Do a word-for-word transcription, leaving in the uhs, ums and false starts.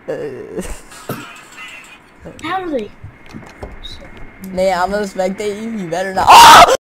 How do they? Nate, I'm gonna spectate you. You better not. Oh!